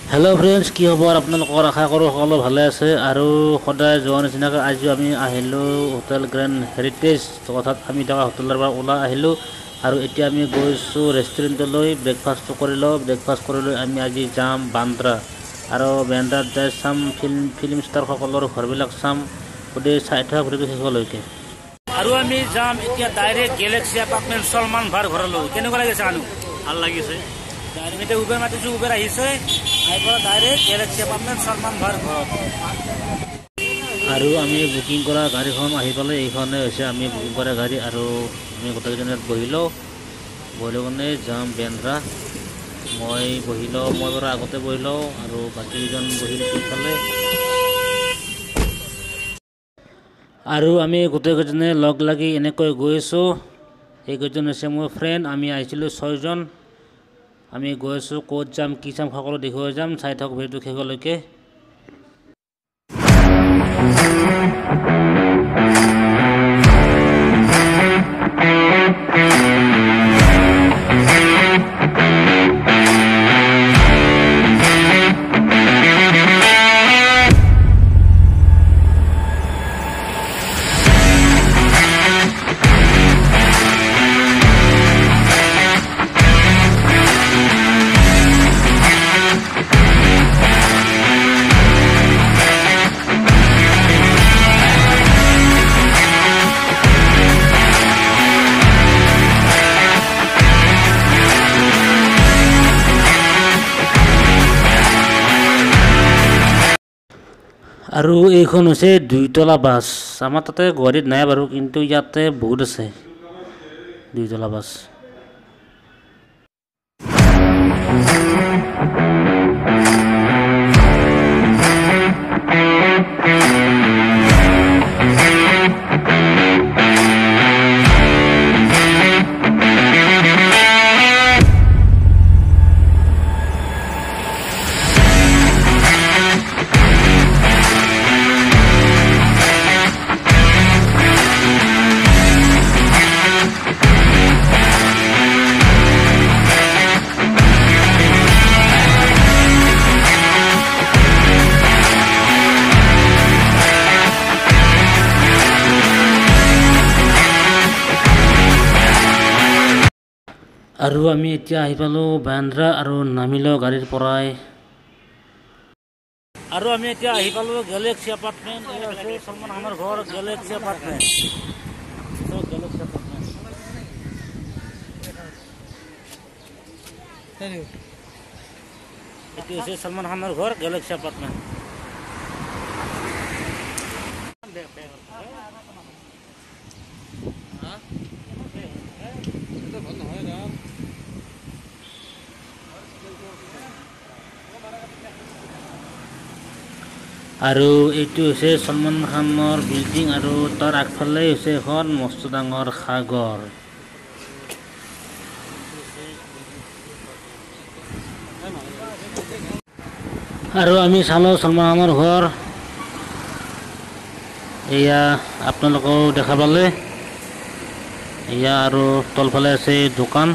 Hello friends কি খবৰ আপোনালোকৰ আশা কৰোঁ সকলো ভালে আছে আৰু সদায় যোৱা নিচিনাকৈ আজি আমি আহিলোঁ হোটেল গ্ৰেণ্ড হেৰিটেজ অৰ্থাৎ আমি থকা হোটেলৰ পৰা ওলাই আহিলোঁ আৰু এতিয়া আমি গৈছোঁ ৰেষ্টুৰেণ্টলৈ ব্ৰেকফাষ্ট কৰিলোঁ আমি আজি যাম বান্দ্ৰা আৰু বান্দ্ৰাত যাই চাম ফিল্ম ষ্টাৰ সকলৰ ঘৰবিলাক চাম গোটেই চাই থকা ঘূৰিটো শেষলৈকে আৰু আমি যাম এতিয়া ডাইৰেক্ট গেলেক্সি এপাৰ্টমেণ্ট সলমান ভাৰ ঘৰলৈ কেনেকুৱা লাগিছে আনু ভাল লাগিছে ডাইৰেক্ট উবেৰ মাতিছোঁ উবেৰ আহিছে ডাইৰেক্ট গেলেক্সি এপাৰ্টমেণ্ট সলমান ভাৰ ঘৰত আৰু আমি বুকিং কৰা গাড়ীখন আহি পালে এইখনে হৈছে আমি বুকিং কৰা গাড়ী আৰু আমি গোটেইকেইজনে বহিলোঁ মানে যাম বান্দ্ৰা মই বাৰু আগতে বহিলোঁ আৰু বাকীকেইজন বহিল পিছফালে আৰু আমি গোটেইকেইজনে লগ লাগি এনেকৈ গৈ আছোঁ এইকেইজন হৈছে মোৰ ফ্ৰেণ্ড আমি আহিছিলোঁ 6 জন আমি গৈ আছোঁ ক'ত যাম কি চাম সকলো দেখুৱাই যাম চাই থাকক ভিডিঅ'টো শেষলৈকে আৰু এইখন হৈছে 2 তলা বাছ আমাৰ তাতে গুৱাহাটীত নাই বাৰু কিন্তু ইয়াতে বহুত আছে 2 তলা বাছ আৰু আমি এতিয়া আহি পালোঁ বান্দ্ৰা আৰু নামিলোঁ গাড়ীৰ পৰাই আৰু আমি এতিয়া আহি পালোঁ গেলেক্সি এপাৰ্টমেণ্ট আছে সলমান খানৰ ঘৰ গেলেক্সি এপাৰ্টমেণ্ট এইটো হৈছে সলমান খানৰ ঘৰ গেলেক্সি এপাৰ্টমেণ্ট আৰু এইটো হৈছে সলমান খানৰ বিল্ডিং আৰু তাৰ আগফালে হৈছে এখন মস্ত ডাঙৰ সাগৰ আৰু আমি চালোঁ সলমান খানৰ ঘৰ এয়া আপোনালোকেও দেখা পালে এয়া আৰু তলফালে আছে দোকান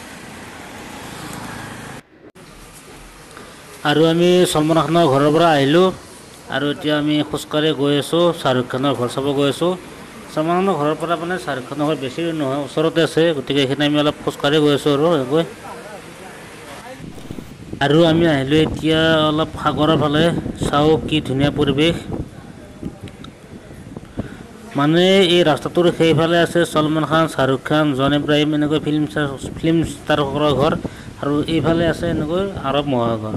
আৰু আমি সলমান খানৰ ঘৰৰ পৰা আহিলোঁ আৰু এতিয়া আমি খোজকাঢ়ি গৈ আছোঁ শ্বাহৰুখ খানৰ ঘৰ চাব গৈ আছোঁ সলমান খানৰ ঘৰৰ পৰা মানে শ্বাহৰুখ খানৰ ঘৰ বেছি নহয় ওচৰতে আছে গতিকে এইখিনি আমি অলপ খোজকাঢ়ি গৈ আছোঁ আৰু আমি আহিলোঁ এতিয়া অলপ সাগৰৰ ফালে চাওঁ কি ধুনীয়া পৰিৱেশ মানে এই ৰাস্তাটোৰ সেইফালে আছে সলমান খান শ্বাহৰুখ খান জন ইব্ৰাহিম এনেকৈ ফিল্ম ষ্টাৰৰ ঘৰ আৰু এইফালে আছে এনেকৈ আৰৱ মহাসাগৰ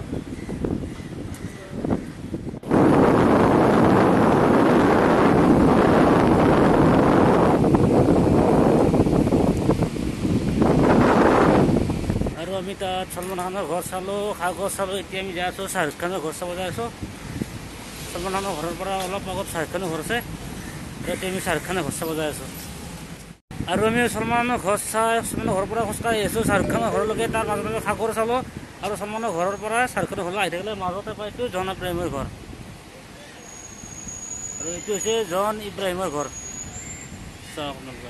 আমি তাত সলমান খানৰ ঘৰ চালোঁ সাগৰ চালোঁ এতিয়া আমি যাই আছোঁ শ্বাহৰুখ খানৰ ঘৰ চাব যাই আছোঁ সলমান খানৰ ঘৰৰ পৰা অলপ আগত শ্বাহৰুখ খানৰ ঘৰ আছে এতিয়া আমি শ্বাহৰুখ খানৰ ঘৰ চাব যাই আছোঁ আৰু আমি সলমানৰ ঘৰ ঘৰৰ পৰা খোজকাঢ়ি আছোঁ শ্বাহৰুখ খানৰ ঘৰলৈকে তাৰ মাজতে সাগৰ চালোঁ আৰু সলমানৰ ঘৰৰ পৰা শ্বাহৰুখ খানৰ ঘৰলৈ আহি থাকিলে মাজতে পাইছোঁ জন ইব্ৰাহিমৰ ঘৰ আৰু এইটো হৈছে জন ইব্ৰাহিমৰ ঘৰ চাওক আপোনালোকে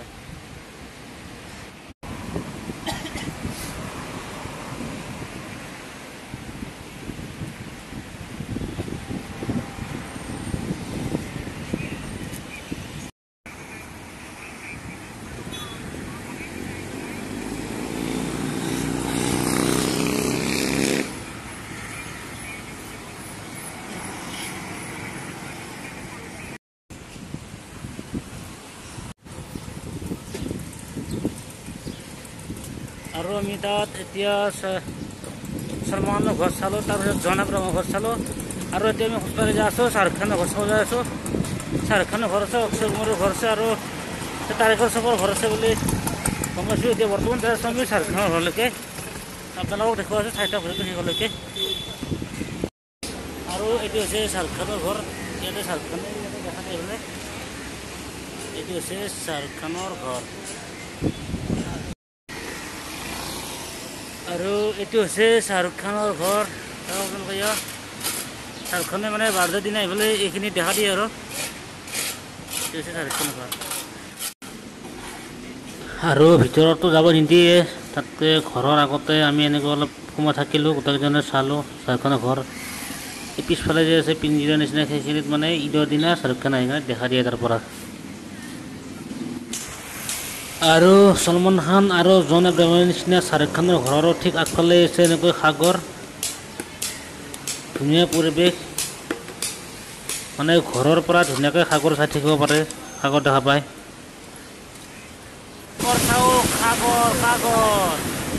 আৰু আমি তাত এতিয়া সলমানৰ ঘৰ চালোঁ, তাৰপিছত জন আব্ৰাহামৰ ঘৰ চালোঁ, আৰু এতিয়া আমি খোজকাঢ়ি যাই আছোঁ শ্বাহৰুখ খানৰ ঘৰ চাব যাই আছোঁ। শ্বাহৰুখ খানৰ ঘৰ আছে, অক্ষয় কুমাৰৰ ঘৰ আছে, আৰু তাৰিকৰ চবৰ ঘৰ আছে বুলি গম পাইছোঁ। এতিয়া বৰ্তমান যাই আছোঁ আমি শ্বাহৰুখ খানৰ ঘৰলৈকে। আপোনালোকক দেখুৱাই আছোঁ ঠাইটা ঘৰটো শেষলৈকে। আৰু এইটো হৈছে শ্বাহৰুখ খানৰ ঘৰ। ইয়াতে শ্বাহৰুখ খানে দেখা যায় বোলে। এইটো হৈছে শ্বাহৰুখ খানৰ ঘৰ। আৰু এইটো হৈছে শ্বাহৰুখ খানৰ ঘৰ। আপোনালোকে শ্বাহৰুখ খানে মানে বাৰ্থডে দিনা আহি পেলাই এইখিনি দেখা দিয়ে আৰু এইটো হৈছে শ্বাহৰুখ খানৰ ঘৰ। আৰু ভিতৰতো যাব নিদিয়ে, তাতে ঘৰৰ আগতে আমি এনেকৈ অলপ সময় থাকিলোঁ, গোটেইকেইজনে চালোঁ শ্বাহৰুখ খানৰ ঘৰ। এই পিছফালে যে আছে পিঞ্জিৰা নিচিনা, সেইখিনিত মানে ঈদৰ দিনা শ্বাহৰুখ খান আহি কিনে দেখা দিয়ে তাৰ পৰা। আৰু সলমান খান আৰু জন আব্ৰাহামৰ নিচিনা শ্বাহৰুখ খানৰ ঘৰৰো ঠিক আগফালে আছে এনেকৈ সাগৰ, ধুনীয়া পৰিৱেশ, মানে ঘৰৰ পৰা ধুনীয়াকৈ সাগৰ চাই থাকিব পাৰে, সাগৰ দেখা পায়। সাগৰ সাগৰ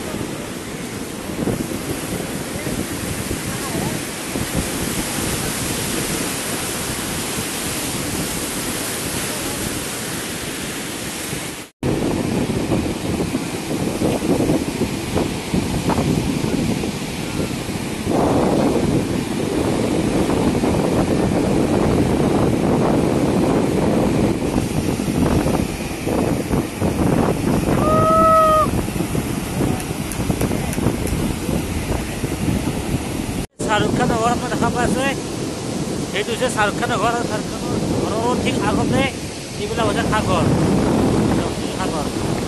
শ্বাহৰুখ খানৰ ঘৰ আপোনাৰ দেখা পাই আছে। সেইটো হৈছে শ্বাহৰুখ খানৰ ঘৰ। শ্বাহৰুখ খানৰ ঘৰৰ ঠিক আগতে এইবিলাক হৈছে সাগৰ। সাগৰ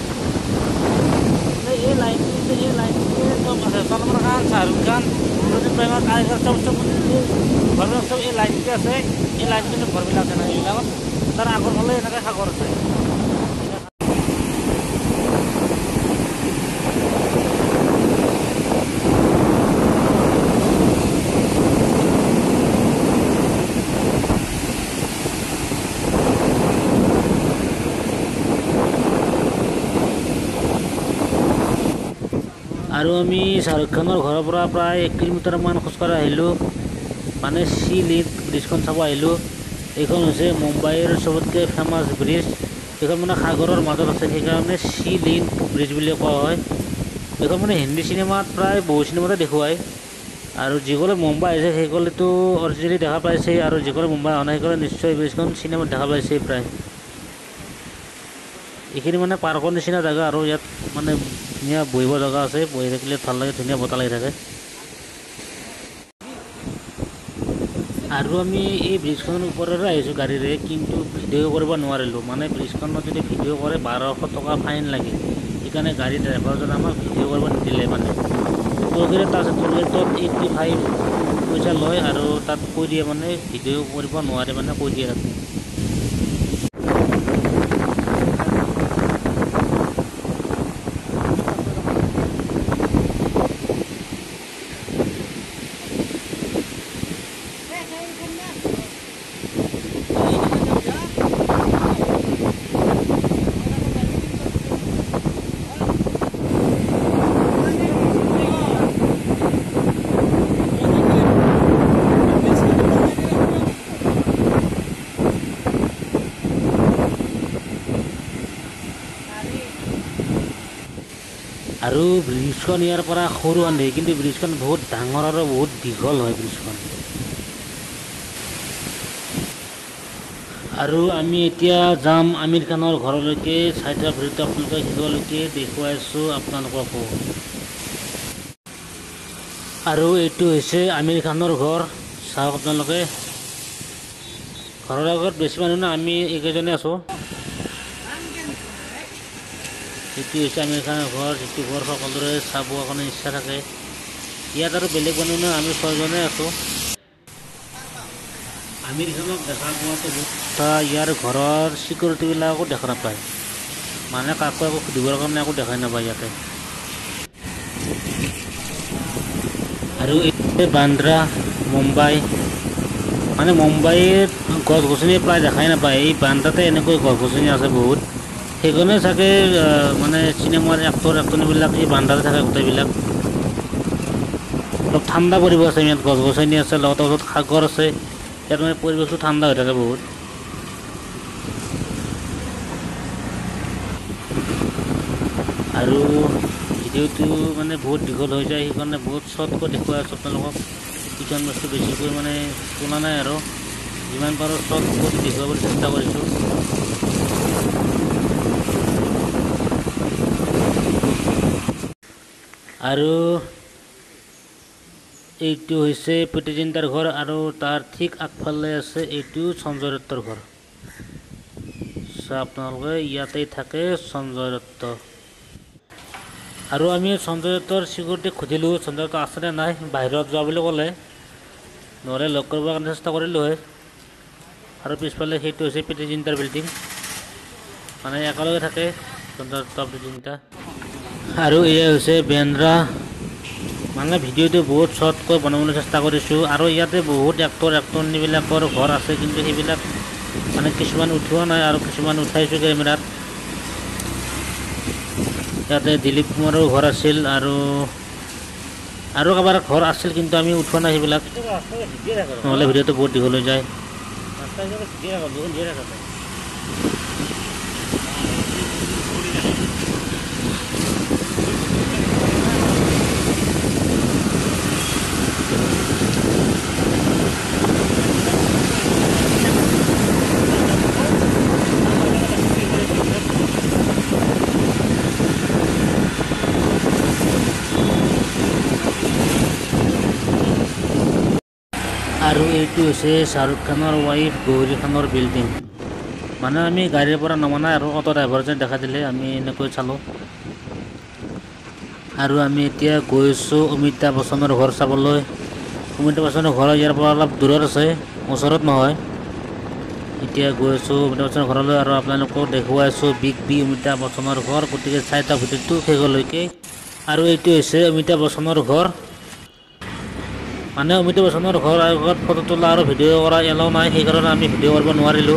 এই লাইনটো চব আছে। সলমান খান, শ্বাহৰুখ খান, টাইগাৰ চব ঘৰবিলাক চব এই লাইনটোতে আছে। এই লাইনটো চব ঘৰবিলাক আছে নহয়, এইবিলাকত তাৰ আগৰ ফালে এনেকৈ সাগৰ আছে। আৰু আমি শ্বাহৰুখ খানৰ ঘৰৰ পৰা প্ৰায় 1 কিলোমিটাৰমান খোজকাঢ়ি আহিলোঁ, মানে চি লিংক ব্ৰিজখন চাব আহিলোঁ। এইখন হৈছে মুম্বাইৰ চবতকৈ ফেমাছ ব্ৰিজ। এইখন মানে সাগৰৰ মাজত আছে, সেইকাৰণে চি লিংক ব্ৰিজ বুলি কোৱা হয়। এইখন মানে হিন্দী চিনেমাত প্ৰায় বহু চিনেমাতে দেখুৱায়। আৰু যিসকলে মুম্বাই আহিছে সেইসকলেতো অৰিজিনেলি দেখা পাইছে, আৰু যিসকলে মুম্বাই অহা নাই সেইসকলে নিশ্চয় ব্ৰিজখন চিনেমাত দেখা পাইছে প্ৰায়। এইখিনি মানে পাৰ্কৰ নিচিনা জেগা, আৰু ইয়াত মানে ধুনীয়া বহিব জেগা আছে, বহি থাকিলে ভাল লাগে, ধুনীয়া বতাহ লাগি থাকে। আৰু আমি এই ব্ৰিজখনৰ ওপৰেৰে আহিছোঁ গাড়ীৰে, কিন্তু ভিডিঅ' কৰিব নোৱাৰিলোঁ। মানে ব্ৰিজখনত যদি ভিডিঅ' কৰে 1200 টকা ফাইন লাগে। সেইকাৰণে গাড়ী ড্ৰাইভাৰজনে আমাক ভিডিঅ' কৰিব নিদিলে। মানে টোলগেট এটা আছে, টোলগেটত 85 পইচা লয়, আৰু তাত কৈ দিয়ে মানে ভিডিঅ' কৰিব নোৱাৰে, মানে কৈ দিয়ে তাতে। আৰু ব্ৰিজখন ইয়াৰ পৰা সৰু আন্ধে, কিন্তু ব্ৰিজখন বহুত ডাঙৰ আৰু বহুত দীঘল হয় ব্ৰিজখন। আৰু আমি এতিয়া যাম আমিৰ খানৰ ঘৰলৈকে। চাইটা ভিডিঅ'টো আপোনালোকে শেষলৈকে দেখুৱাই আছোঁ আপোনালোককো। আৰু এইটো হৈছে আমিৰ খানৰ ঘৰ, চাওক আপোনালোকে। ঘৰৰ আগত বেছি মানুহ নাই, আমি এইকেইজনে আছোঁ। এইটো হৈছে আমিৰ খানৰ ঘৰ, যিটো ঘৰ সকলোৰে চাব কাৰণে ইচ্ছা থাকে। ইয়াত আৰু বেলেগ মানুহ নাই, আমি 6জনে আছোঁ। আমিৰ খানক দেখা পোৱাটো ইয়াৰ ঘৰৰ চিকিউৰিটিবিলাকো দেখা নাপায়, মানে কাকো একো সুধিবৰ কাৰণে একো দেখাই নাপায় ইয়াতে। আৰু এই বান্দ্ৰা মুম্বাই, মানে মুম্বাইত গছ গছনি প্ৰায় দেখাই নাপায়। এই বান্দ্ৰাতে এনেকৈ গছ গছনি আছে বহুত, সেইকাৰণে চাগে মানে চিনেমাৰ এক্টৰবিলাক এই বান্দাতে থাকে গোটেইবিলাক। অলপ ঠাণ্ডা পৰিৱেশ আছে, ইয়াত গছ গছনি আছে, লগতে ওচৰত সাগৰ আছে, ইয়াত মানে পৰিৱেশটো ঠাণ্ডা হৈ থাকে বহুত। আৰু ভিডিঅ'টো মানে বহুত দীঘল হৈ যায়, সেইকাৰণে বহুত শ্বৰ্টকৈ দেখুৱাই আছোঁ আপোনালোকক। কিছুমান বস্তু বেছিকৈ মানে তোলা নাই আৰু যিমান পাৰোঁ শ্বৰ্টকৈ দেখুৱাবলৈ চেষ্টা কৰিছোঁ। আৰু এইটো হৈছে প্ৰীতিজিন্তাৰ ঘৰ, আৰু তাৰ ঠিক আগফালে আছে এইটো সঞ্জয় দত্তৰ ঘৰ। আপোনালোকে ইয়াতেই থাকে সঞ্জয় দত্ত। আৰু আমি সঞ্জয় দত্তৰ চিকিউৰিটিক সুধিলোঁ সঞ্জয় দত্ত আছেনে নাই, বাহিৰত যোৱা বুলি ক'লে, নহ'লে লগ কৰিবৰ কাৰণে চেষ্টা কৰিলোঁ হয়। আৰু পিছফালে সেইটো হৈছে প্ৰীতিজিন্তাৰ বিল্ডিং, মানে একেলগে থাকে সঞ্জয় দত্ত প্ৰীতিজিন্তা। আৰু এয়া হৈছে বেন্দ্ৰা। মানে ভিডিঅ'টো বহুত শ্বৰ্টকৈ বনাবলৈ চেষ্টা কৰিছোঁ। আৰু ইয়াতে বহুত এক্টৰনীবিলাকৰ ঘৰ আছে, কিন্তু সেইবিলাক মানে কিছুমান উঠোৱা নাই আৰু কিছুমান উঠাইছোঁ কেমেৰাত। ইয়াতে দিলীপ কুমাৰৰ ঘৰ আছিল, আৰু কাৰোবাৰ ঘৰ আছিল, কিন্তু আমি উঠোৱা নাই সেইবিলাক, নহ'লে ভিডিঅ'টো বহুত দীঘল হৈ যায়। আৰু এইটো হৈছে শ্বাহৰুখ খানৰ ৱাইফ গৌৰী খানৰ বিল্ডিং। মানে আমি গাড়ীৰ পৰা নমা নাই আৰু অটো ড্ৰাইভাৰজন দেখা দিলে আমি এনেকৈ চালোঁ। আৰু আমি এতিয়া গৈছোঁ অমিতাভ বচ্চনৰ ঘৰ চাবলৈ। অমিতাভ বচ্চনৰ ঘৰ ইয়াৰ পৰা অলপ দূৰত আছে, ওচৰত নহয়। এতিয়া গৈ আছোঁ অমিতাভ বচ্চনৰ ঘৰলৈ, আৰু আপোনালোকক দেখুৱাইছোঁ বিগ বি অমিতাভ বচ্চনৰ ঘৰ। গতিকে চাই থাকক ভিডিঅ'টো শেষলৈকে। আৰু এইটো হৈছে অমিতাভ বচ্চনৰ ঘৰ। মানে অমিতাভ বচ্চনৰ ঘৰ আগত ফটো তোলা আৰু ভিডিঅ' কৰা এলাও নাই, সেইকাৰণে আমি ভিডিঅ' কৰিব নোৱাৰিলোঁ।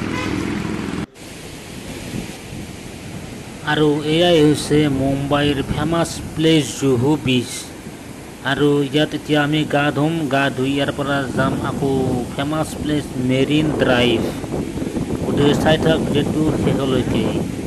আৰু এয়াই হৈছে মুম্বাইৰ ফেমাছ প্লেচ জুহু বিচ। আৰু ইয়াত এতিয়া আমি গা ধুম, গা ধুই ইয়াৰ পৰা যাম আকৌ ফেমাছ প্লেচ মেৰিন ড্ৰাইভ। গতিকে চাই থাকক ভিডিঅ'টো শেষলৈকে।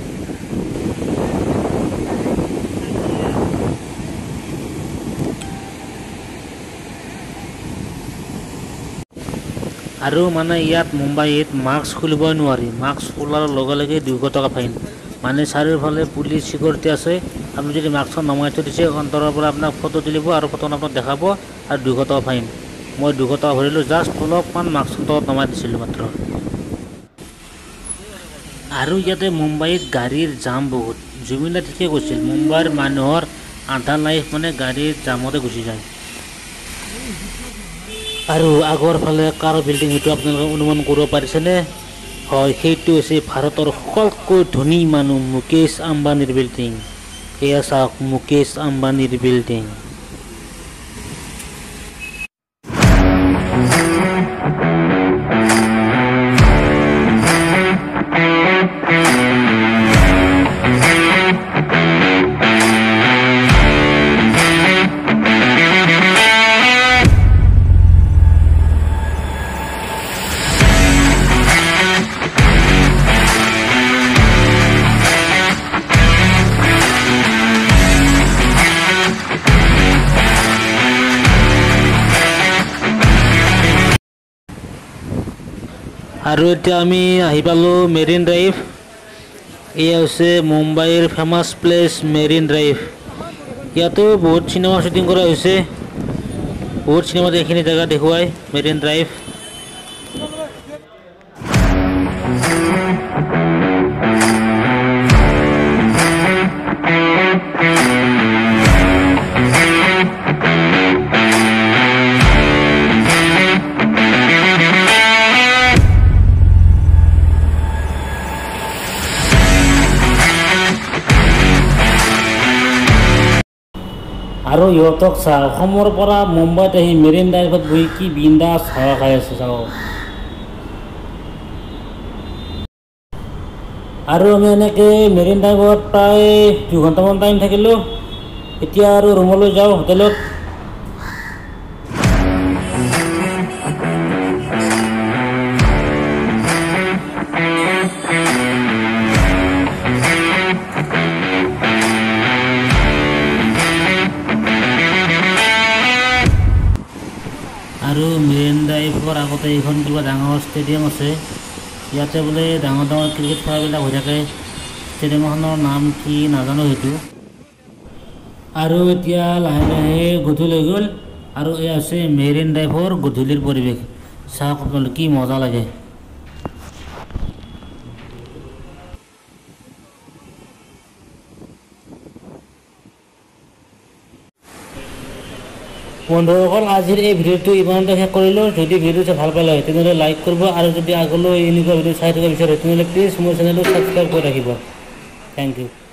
আৰু মানে ইয়াত মুম্বাইত মাস্ক খুলিবই নোৱাৰি, মাস্ক খোলাৰ লগে লগে 200 টকা ফাইন। মানে চাৰিওফালে পুলিচ চিকিউৰিটি আছে, আপুনি যদি মাস্কখন নমাই থৈ দিছে অন্তৰৰ পৰা আপোনাক ফটো তুলিব আৰু ফটোখন আপোনাক দেখাব, আৰু 200 টকা ফাইন। মই 200 টকা ভৰিলোঁ, জাষ্ট অলপমান মাস্কখন তলত নমাই দিছিলোঁ মাত্ৰ। আৰু ইয়াতে মুম্বাইত গাড়ীৰ জাম বহুত। জুবিনে ঠিকে কৈছিল, মুম্বাইৰ মানুহৰ আধা লাইফ মানে গাড়ীৰ জামতে গুচি যায়। আৰু আগৰ ফালে কাৰ বিল্ডিং সেইটো আপোনালোকে অনুমান কৰিব পাৰিছেনে? হয়, সেইটো হৈছে ভাৰতৰ সকলোতকৈ ধনী মানুহ মুকেশ আম্বানীৰ বিল্ডিং। এয়া চাওক মুকেশ আম্বানীৰ বিল্ডিং। আৰু এতিয়া আমি আহি পালোঁ মেৰিন ড্ৰাইভ। এয়া হৈছে মুম্বাইৰ ফেমাছ প্লেচ মেৰিন ড্ৰাইভ। ইয়াতো বহুত চিনেমা শ্বুটিং কৰা হৈছে, বহুত চিনেমাত এইখিনি জেগা দেখুৱায় মেৰিন ড্ৰাইভ। আৰু ইহঁতক চাওক, অসমৰ পৰা মুম্বাইত আহি মেৰিন ড্ৰাইভত বহি কি বিন্দাছ হাৱা খাই আছে চাওক। আৰু আমি এনেকৈ মেৰিন ড্ৰাইভত প্ৰায় 2 ঘণ্টামান টাইম থাকিলোঁ। এতিয়া আৰু ৰুমলৈ যাওঁ হোটেলত। আৰু মেৰিন ড্ৰাইভৰ আগতে এইখন কিবা ডাঙৰ ষ্টেডিয়াম আছে। ইয়াতে বোলে ডাঙৰ ডাঙৰ ক্ৰিকেট খেলাবিলাক হৈ থাকে। ষ্টেডিয়ামখনৰ নাম কি নাজানো সেইটো। আৰু এতিয়া লাহে লাহে গধূলি হৈ গ'ল আৰু এই আছে মেৰিন ড্ৰাইভৰ গধূলিৰ পৰিৱেশ। চাওক আপোনালোকে কি মজা লাগে। বন্ধুসকল, আজিৰ এই ভিডিঅ'টো ইমানতে শেষ কৰিলোঁ। যদি ভিডিঅ'টো ভাল পালে হয় তেনেহ'লে লাইক কৰিব, আৰু যদি আগলৈ এনেকুৱা ভিডিঅ' চাই থকা বিচাৰে তেনেহ'লে প্লিজ মোৰ চেনেলটো ছাবস্ক্ৰাইব কৰি ৰাখিব। Thank U.